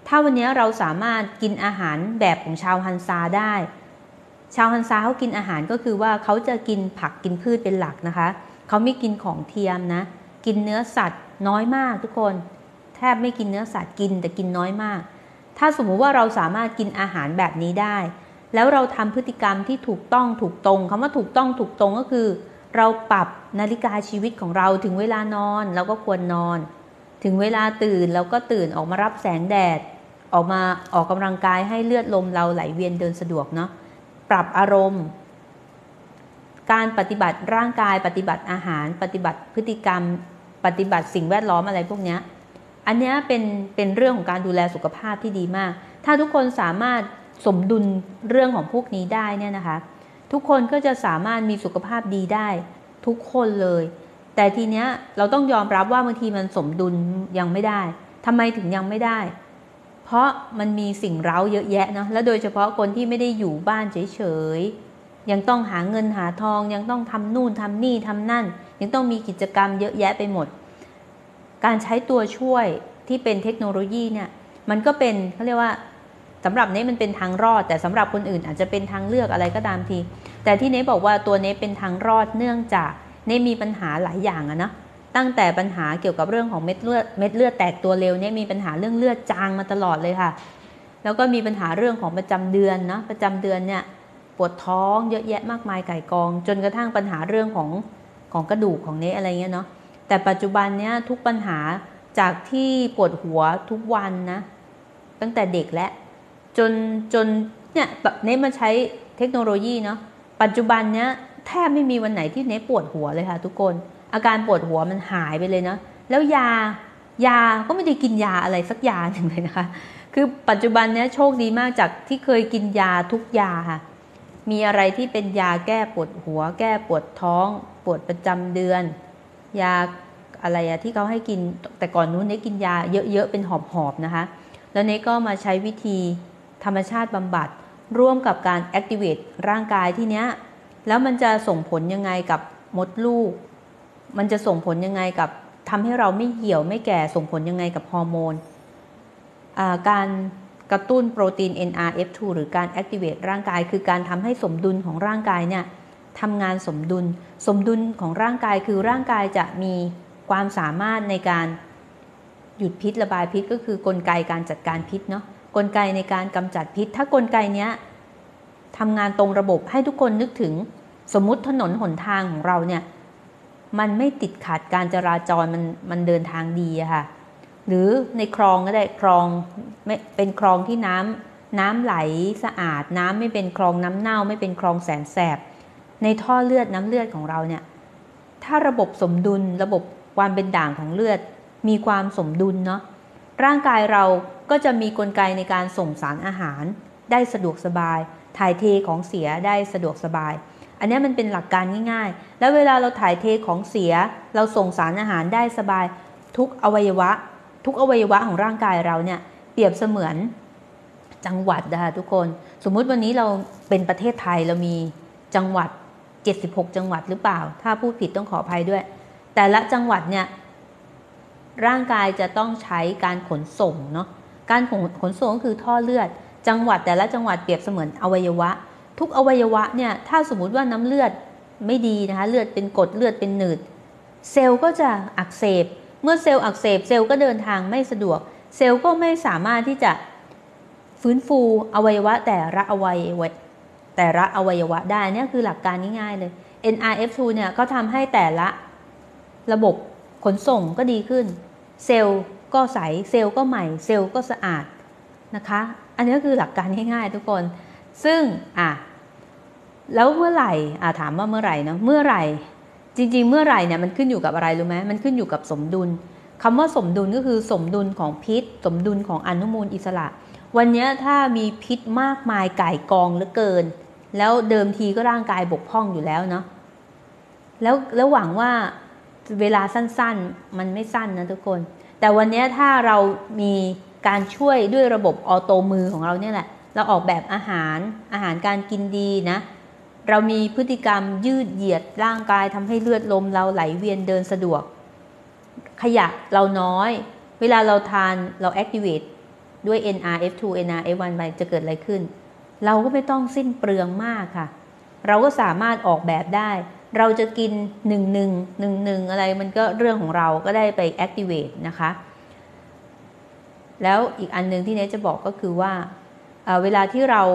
[SPEAKER 1] ถ้าวันนี้เราสามารถกินอาหารแบบของชาวฮันซาได้ชาวฮันซาเขากินอาหารก็คือว่าเขาจะกินผักกินพืชเป็นหลักนะคะเขาไม่กินของเทียมนะกินเนื้อสัตว์น้อยมากทุกคนแทบไม่กินเนื้อสัตว์กินแต่กินน้อยมากถ้าสมมุติว่าเราสามารถกินอาหารแบบนี้ได้แล้วเราทำพฤติกรรมที่ถูกต้องถูกตรงคำว่าถูกต้องถูกตรงก็คือเราปรับนาฬิกาชีวิตของเราถึงเวลานอนเราก็ควรนอนถึงเวลาตื่นเราก็ตื่นออกมารับแสงแดดออกมาออกกำลังกายให้เลือดลมเราไหลเวียนเดินสะดวกเนาะปรับอารมณ์การปฏิบัติร่างกายปฏิบัติอาหารปฏิบัติพฤติกรรมปฏิบัติสิ่งแวดล้อมอะไรพวกนี้อันนี้เป็นเป็นเรื่องของการดูแลสุขภาพที่ดีมากถ้าทุกคนสามารถสมดุลเรื่องของพวกนี้ได้เนี่ยนะคะทุกคนก็จะสามารถมีสุขภาพดีได้ทุกคนเลยแต่ทีเนี้ยเราต้องยอมรับว่าบางทีมันสมดุลยังไม่ได้ทำไมถึงยังไม่ได้เพราะมันมีสิ่งเร้าเยอะแยะเนาะและโดยเฉพาะคนที่ไม่ได้อยู่บ้านเฉยๆยังต้องหาเงินหาทองยังต้องทำนู่นทำนี่ทำนั่นยังต้องมีกิจกรรมเยอะแยะไปหมดการใช้ตัวช่วยที่เป็นเทคโนโลยีเนี่ยมันก็เป็นเขาเรียกว่าสำหรับเนมันเป็นทางรอดแต่สำหรับคนอื่นอาจจะเป็นทางเลือกอะไรก็ตามทีแต่ที่เนบอกว่าตัวเนเป็นทางรอดเนื่องจากเนมีปัญหาหลายอย่างอะนะตั้งแต่ปัญหาเกี่ยวกับเรื่องของเม็ดเลือดเม็ดเลือดแตกตัวเร็วเนี่ยมีปัญหาเรื่องเลือดจางมาตลอดเลยค่ะแล้วก็มีปัญหาเรื่องของประจำเดือนนะประจำเดือนเนี่ยปวดท้องเยอะแยะมากมายไก่กองจนกระทั่งปัญหาเรื่องของของกระดูกของเนอะไรเงี้ยเนาะแต่ปัจจุบันเนี่ยทุกปัญหาจากที่ปวดหัวทุกวันนะตั้งแต่เด็กและจนจนเนี่ยเนมาใช้เทคโนโลยีเนาะปัจจุบันเนี้ยแทบไม่มีวันไหนที่เนปวดหัวเลยค่ะทุกคนอาการปวดหัวมันหายไปเลยนะแล้วยายาก็ไม่ได้กินยาอะไรสักยาหนึ่งเลยนะคะคือปัจจุบันเนี้ยโชคดีมากจากที่เคยกินยาทุกยาค่ะมีอะไรที่เป็นยาแก้ปวดหัวแก้ปวดท้องปวดประจำเดือนยาอะไรอะที่เขาให้กินแต่ก่อนนู้นเนกินยาเยอะๆเป็นหอบๆนะคะแล้วเนก็มาใช้วิธีธรรมชาติบำบัดร่วมกับการ activate ร่างกายที่เนี้ยแล้วมันจะส่งผลยังไงกับมดลูกมันจะส่งผลยังไงกับทำให้เราไม่เหี่ยวไม่แก่ส่งผลยังไงกับฮอร์โมนการกระตุ้นโปรตีน เอ็น อาร์ เอฟ ทู หรือการ activate ร่างกายคือการทำให้สมดุลของร่างกายเนี่ยทำงานสมดุลสมดุลของร่างกายคือร่างกายจะมีความสามารถในการหยุดพิษระบายพิษก็คือกลไกการจัดการพิษเนาะกลไกในการกำจัดพิษถ้ากลไกเนี้ยทำงานตรงระบบให้ทุกคนนึกถึงสมมุติถนนหนทางของเราเนี่ยมันไม่ติดขัดการจราจรมันมันเดินทางดีอะค่ะหรือในคลองก็ได้คลองไม่เป็นคลองที่น้ำน้ำไหลสะอาดน้ำไม่เป็นคลองน้ำเน่าไม่เป็นคลองแสนแสบในท่อเลือดน้ำเลือดของเราเนี่ยถ้าระบบสมดุลระบบความเป็นด่างของเลือดมีความสมดุลเนาะร่างกายเราก็จะมีกลไกในการส่งสารอาหารได้สะดวกสบายถ่ายเทของเสียได้สะดวกสบายอันนี้มันเป็นหลักการง่ายๆแล้วเวลาเราถ่ายเทของเสียเราส่งสารอาหารได้สบายทุกอวัยวะทุกอวัยวะของร่างกายเราเนี่ยเปรียบเสมือนจังหวัดนะคะทุกคนสมมุติวันนี้เราเป็นประเทศไทยเรามีจังหวัดเจ็ดสิบหกจังหวัดหรือเปล่าถ้าพูดผิดต้องขออภัยด้วยแต่ละจังหวัดเนี่ยร่างกายจะต้องใช้การขนส่งเนาะการขนขนส่งก็คือท่อเลือดจังหวัดแต่ละจังหวัดเปรียบเสมือนอวัยวะทุกอวัยวะเนี่ยถ้าสมมุติว่าน้ำเลือดไม่ดีนะคะเลือดเป็นกรดเลือดเป็นหนืดเซลล์ก็จะอักเสบเมื่อเซลล์อักเสบเซลล์ก็เดินทางไม่สะดวกเซลล์ก็ไม่สามารถที่จะฟื้นฟูอวัยวะแต่ละอวัยวะแต่ละอวัยวะได้เนี่ยคือหลักการง่ายๆเลย เอ็น อาร์ เอฟ ทู เนี่ยก็ทำให้แต่ละระบบขนส่งก็ดีขึ้นเซลล์ก็ใสเซลล์ก็ใหม่เซลล์ก็สะอาดนะคะอันนี้ก็คือหลักการง่ายๆทุกคนซึ่งอ่ะแล้วเมื่อไหร่อ่ะถามว่าเมื่อไหร่นะเมื่อไหร่จริงๆเมื่อไหร่เนี่ยมันขึ้นอยู่กับอะไรรู้ไหมมันขึ้นอยู่กับสมดุลคำว่าสมดุลก็คือสมดุลของพิษสมดุลของอนุมูลอิสระวันนี้ถ้ามีพิษมากมายก่ายกองเหลือเกินแล้วเดิมทีก็ร่างกายบกพร่องอยู่แล้วเนาะแล้วแล้วหวังว่าเวลาสั้นๆมันไม่สั้นนะทุกคนแต่วันนี้ถ้าเรามีการช่วยด้วยระบบออโตมือของเราเนี่ยแหละเราออกแบบอาหารอาหารการกินดีนะเรามีพฤติกรรมยืดเหยียดร่างกายทำให้เลือดลมเราไหลเวียนเดินสะดวกขยะเราน้อยเวลาเราทานเราแอคทีเวตด้วย เอ็น อาร์ เอฟ ทู เอ็น อาร์ เอฟ วัน ไปจะเกิดอะไรขึ้นเราก็ไม่ต้องสิ้นเปลืองมากค่ะเราก็สามารถออกแบบได้เราจะกินหนึ่งหนึ่งหนึ่งหนึ่งอะไรมันก็เรื่องของเราก็ได้ไป activate นะคะแล้วอีกอันนึงที่เนทจะบอกก็คือว่า เ, เวลาที่เรา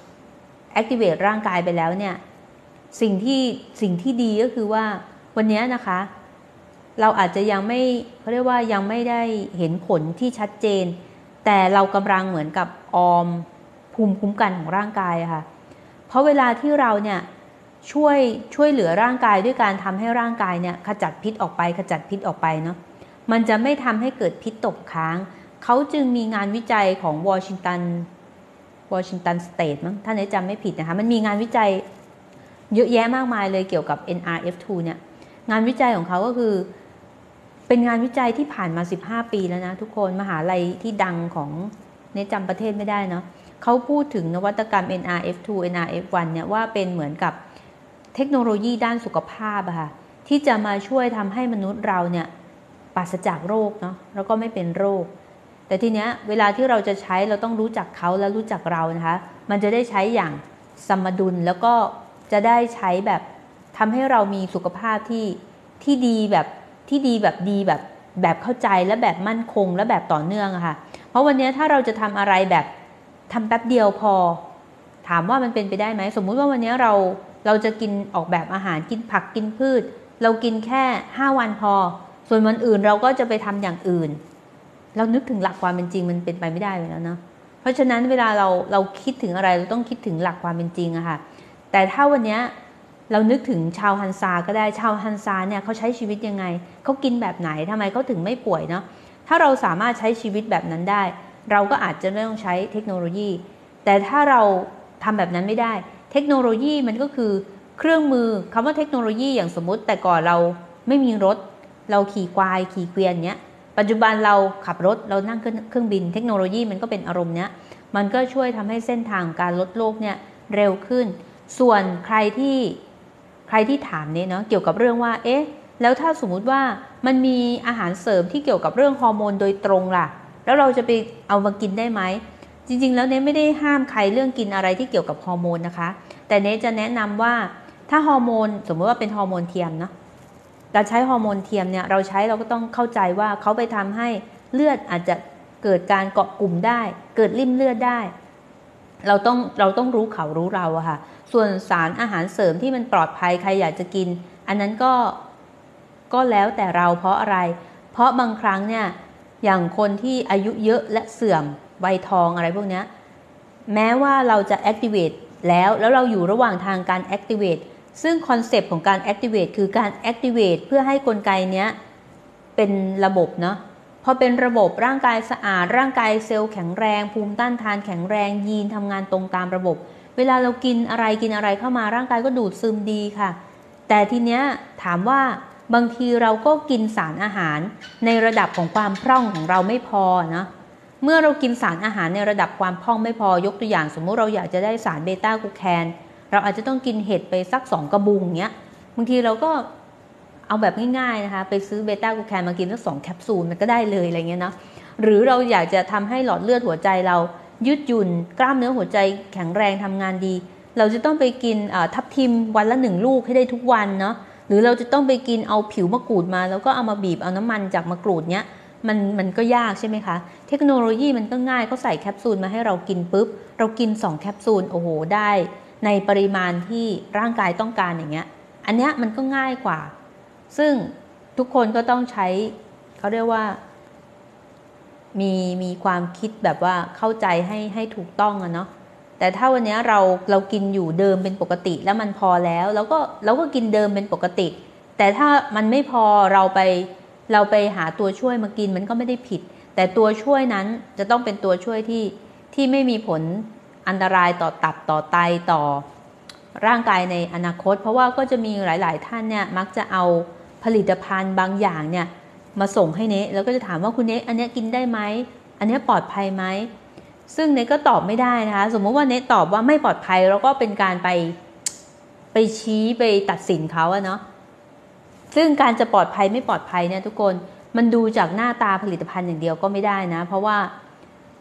[SPEAKER 1] activate ร่างกายไปแล้วเนี่ยสิ่งที่สิ่งที่ดีก็คือว่าวันนี้นะคะเราอาจจะยังไม่เขาเรียกว่ายังไม่ได้เห็นผลที่ชัดเจนแต่เรากำลังเหมือนกับออมภูมิคุ้มกันของร่างกายค่ะเพราะเวลาที่เราเนี่ยช่วยช่วยเหลือร่างกายด้วยการทำให้ร่างกายเนี่ยขจัดพิษออกไปขจัดพิษออกไปเนาะมันจะไม่ทำให้เกิดพิษตกค้างเขาจึงมีงานวิจัยของวอชิงตันวอชิงตันสเตทมั้งถ้าเนทจำไม่ผิดนะคะมันมีงานวิจัยเยอะแยะมากมายเลยเกี่ยวกับ เอ็น อาร์ เอฟ ทู เนี่ยงานวิจัยของเขาก็คือเป็นงานวิจัยที่ผ่านมาสิบห้าปีแล้วนะทุกคนมหาลัยที่ดังของเนทจำประเทศไม่ได้เนาะเขาพูดถึงนวัตกรรม เอ็น อาร์ เอฟ ทู เอ็น อาร์ เอฟ วัน เนี่ยว่าเป็นเหมือนกับเทคโนโลยีด้านสุขภาพอะค่ะที่จะมาช่วยทำให้มนุษย์เราเนี่ยปราศจากโรคเนาะแล้วก็ไม่เป็นโรคแต่ทีเนี้ยเวลาที่เราจะใช้เราต้องรู้จักเขาและรู้จักเรานะคะมันจะได้ใช้อย่างสมดุลแล้วก็จะได้ใช้แบบทำให้เรามีสุขภาพที่ที่ดีแบบที่ดีแบบดีแบบแบบเข้าใจและแบบมั่นคงและแบบต่อเนื่องอะค่ะเพราะวันนี้ถ้าเราจะทำอะไรแบบทำแป๊บเดียวพอถามว่ามันเป็นไปได้ไหมสมมุติว่าวันนี้เราเราจะกินออกแบบอาหารกินผักกินพืชเรากินแค่ห้าวันพอส่วนวันอื่นเราก็จะไปทำอย่างอื่นเรานึกถึงหลักความเป็นจริงมันเป็นไปไม่ได้อยู่แล้วเนาะเพราะฉะนั้นเวลาเราเราคิดถึงอะไรเราต้องคิดถึงหลักความเป็นจริงอะค่ะแต่ถ้าวันนี้เรานึกถึงชาวฮันซาก็ได้ชาวฮันซาเนี่ยเขาใช้ชีวิตยังไงเขากินแบบไหนทำไมเขาถึงไม่ป่วยเนาะถ้าเราสามารถใช้ชีวิตแบบนั้นได้เราก็อาจจะไม่ต้องใช้เทคโนโลยีแต่ถ้าเราทำแบบนั้นไม่ได้เทคโนโลยีมันก็คือเครื่องมือคำว่าเทคโนโลยีอย่างสมมุติแต่ก่อนเราไม่มีรถเราขี่ควายขี่เกวียนเนี้ยปัจจุบันเราขับรถเรานั่งเครื่องบินเทคโนโลยีมันก็เป็นอารมณ์เนี้ยมันก็ช่วยทำให้เส้นทางการลดโลกเนี่ยเร็วขึ้นส่วนใครที่ใครที่ถามเนี่ยเนาะเกี่ยวกับเรื่องว่าเอ๊ะแล้วถ้าสมมุติว่ามันมีอาหารเสริมที่เกี่ยวกับเรื่องฮอร์โมนโดยตรงล่ะแล้วเราจะไปเอามากินได้ไหมจริงๆแล้วเนทไม่ได้ห้ามใครเรื่องกินอะไรที่เกี่ยวกับฮอร์โมนนะคะแต่เนทจะแนะนำว่าถ้าฮอร์โมนสมมติว่าเป็นฮอร์โมนเทียมเนาะการใช้ฮอร์โมนเทียมเนี่ยเราใช้เราก็ต้องเข้าใจว่าเขาไปทำให้เลือดอาจจะเกิดการเกาะกลุ่มได้เกิดริ่มเลือดได้เราต้องเราต้องรู้เขารู้เราอะค่ะส่วนสารอาหารเสริมที่มันปลอดภัยใครอยากจะกินอันนั้นก็ก็แล้วแต่เราเพราะอะไรเพราะบางครั้งเนี่ยอย่างคนที่อายุเยอะและเสื่อมวัยทองอะไรพวกนี้แม้ว่าเราจะ activate แล้วแล้วเราอยู่ระหว่างทางการ activate ซึ่งคอนเซปต์ของการ activate คือการ activate เพื่อให้กลไกเนี้ยเป็นระบบเนาะพอเป็นระบบร่างกายสะอาดร่างกายเซลล์แข็งแรงภูมิต้านทานแข็งแรงยีนทำงานตรงตามระบบเวลาเรากินอะไรกินอะไรเข้ามาร่างกายก็ดูดซึมดีค่ะแต่ทีเนี้ยถามว่าบางทีเราก็กินสารอาหารในระดับของความพร่องของเราไม่พอนะเมื่อเรากินสารอาหารในระดับความพร่องไม่พอยกตัวอย่างสมมุติเราอยากจะได้สารเบต้ากลูแคนเราอาจจะต้องกินเห็ดไปสักสองกระบุงเงี้ยบางทีเราก็เอาแบบง่ายๆนะคะไปซื้อเบต้ากลูแคนมากินสักสองแคปซูลมันก็ได้เลยอะไรเงี้ยเนาะหรือเราอยากจะทำให้หลอดเลือดหัวใจเรายืดหยุ่นกล้ามเนื้อหัวใจแข็งแรงทำงานดีเราจะต้องไปกินทับทิมวันละหนึ่งลูกให้ได้ทุกวันเนาะหรือเราจะต้องไปกินเอาผิวมะกรูดมาแล้วก็เอามาบีบเอาน้ำมันจากมะกรูดเนี้ยมันมันก็ยากใช่ไหมคะเทคโนโลยีมันก็ง่ายเขาใส่แคปซูลมาให้เรากินปุ๊บเรากินสองแคปซูลโอ้โหได้ในปริมาณที่ร่างกายต้องการอย่างเงี้ยอันเนี้ยมันก็ง่ายกว่าซึ่งทุกคนก็ต้องใช้เขาเรียกว่ามีมีความคิดแบบว่าเข้าใจให้ให้ถูกต้องอะเนาะแต่ถ้าวันนี้เราเรากินอยู่เดิมเป็นปกติแล้วมันพอแล้วแล้วก็เราก็กินเดิมเป็นปกติแต่ถ้ามันไม่พอเราไปเราไปหาตัวช่วยมากินมันก็ไม่ได้ผิดแต่ตัวช่วยนั้นจะต้องเป็นตัวช่วยที่ที่ไม่มีผลอันตรายต่อตับต่อไตต่อร่างกายในอนาคตเพราะว่าก็จะมีหลายๆท่านเนี่ยมักจะเอาผลิตภัณฑ์บางอย่างเนี่ยมาส่งให้เนทแล้วก็จะถามว่าคุณเนทอันนี้กินได้ไหมอันนี้ปลอดภัยไหมซึ่งเนทก็ตอบไม่ได้นะคะสมมติว่าเนทตอบว่าไม่ปลอดภัยแล้วก็เป็นการไปไปชี้ไปตัดสินเขาอะเนาะซึ่งการจะปลอดภัยไม่ปลอดภัยเนี่ยทุกคนมันดูจากหน้าตาผลิตภัณฑ์อย่างเดียวก็ไม่ได้นะเพราะว่า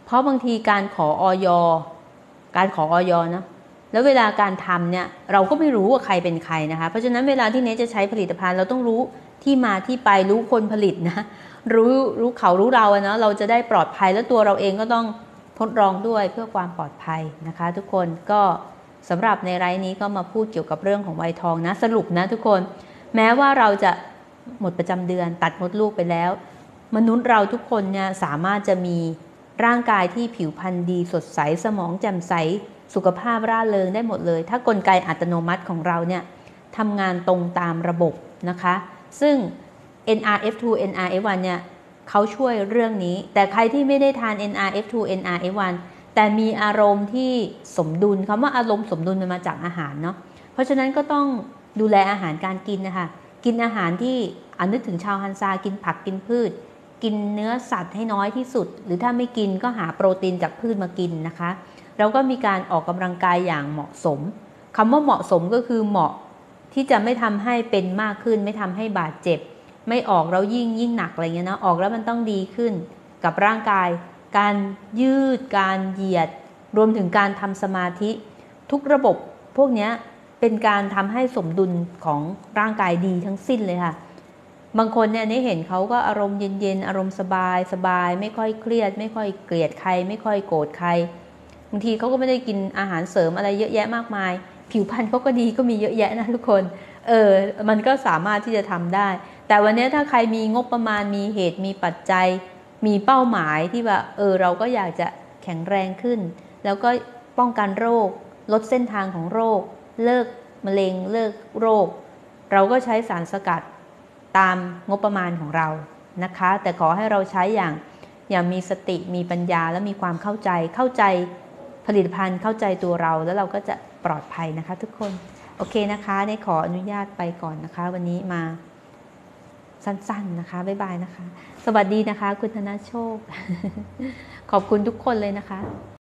[SPEAKER 1] เพราะบางทีการขออย การขออยนะแล้วเวลาการทำเนี่ยเราก็ไม่รู้ว่าใครเป็นใครนะคะเพราะฉะนั้นเวลาที่เนทจะใช้ผลิตภัณฑ์เราต้องรู้ที่มาที่ไปรู้คนผลิตนะรู้รู้เขารู้เราอะนะเราจะได้ปลอดภัยแล้วตัวเราเองก็ต้องทดลองด้วยเพื่อความปลอดภัยนะคะทุกคนก็สำหรับในไลฟ์นี้ก็มาพูดเกี่ยวกับเรื่องของวัยทองนะสรุปนะทุกคนแม้ว่าเราจะหมดประจำเดือนตัดมดลูกไปแล้วมนุษย์เราทุกคนเนี่ยสามารถจะมีร่างกายที่ผิวพรรณดีสดใสสมองแจ่มใสสุขภาพร่าเริงได้หมดเลยถ้ากลไกอัตโนมัติของเราเนี่ยทำงานตรงตามระบบนะคะซึ่ง เอ็น อาร์ เอฟ ทู เอ็น อาร์ เอฟ วัน เนี่ยเขาช่วยเรื่องนี้แต่ใครที่ไม่ได้ทาน เอ็น อาร์ เอฟ ทู เอ็น อาร์ เอฟ วัน แต่มีอารมณ์ที่สมดุลคำว่าอารมณ์สมดุลมันมาจากอาหารเนาะเพราะฉะนั้นก็ต้องดูแลอาหารการกินนะคะกินอาหารที่อันนึกถึงชาวฮันซากินผักกินพืชกินเนื้อสัตว์ให้น้อยที่สุดหรือถ้าไม่กินก็หาโปรตีนจากพืชมากินนะคะเราก็มีการออกกำลังกายอย่างเหมาะสมคำว่าเหมาะสมก็คือเหมาะที่จะไม่ทำให้เป็นมากขึ้นไม่ทำให้บาดเจ็บไม่ออกแล้วยิ่งยิ่งหนักอะไรเงี้ยนะออกแล้วมันต้องดีขึ้นกับร่างกายการยืดการเหยียดรวมถึงการทำสมาธิทุกระบบพวกนี้เป็นการทำให้สมดุลของร่างกายดีทั้งสิ้นเลยค่ะบางคนเนี่ยนี่เห็นเขาก็อารมณ์เย็นๆอารมณ์สบายสบายไม่ค่อยเครียดไม่ค่อยเกลียดใครไม่ค่อยโกรธใครบางทีเขาก็ไม่ได้กินอาหารเสริมอะไรเยอะแยะมากมายผิวพรรณเขาก็ดีก็มีเยอะแยะนะทุกคนเออมันก็สามารถที่จะทำได้แต่วันนี้ถ้าใครมีงบประมาณมีเหตุมีปัจจัยมีเป้าหมายที่ว่าเออเราก็อยากจะแข็งแรงขึ้นแล้วก็ป้องกันโรคลดเส้นทางของโรคเลิกมะเร็งเลิกโรคเราก็ใช้สารสกัดตามงบประมาณของเรานะคะแต่ขอให้เราใช้อย่างอย่างมีสติมีปัญญาและมีความเข้าใจเข้าใจผลิตภัณฑ์เข้าใจตัวเราแล้วเราก็จะปลอดภัยนะคะทุกคนโอเคนะคะได้ขออนุญาตไปก่อนนะคะวันนี้มาสั้นๆนะคะบ๊ายบายนะคะสวัสดีนะคะคุณธนโชค ขอบคุณทุกคนเลยนะคะ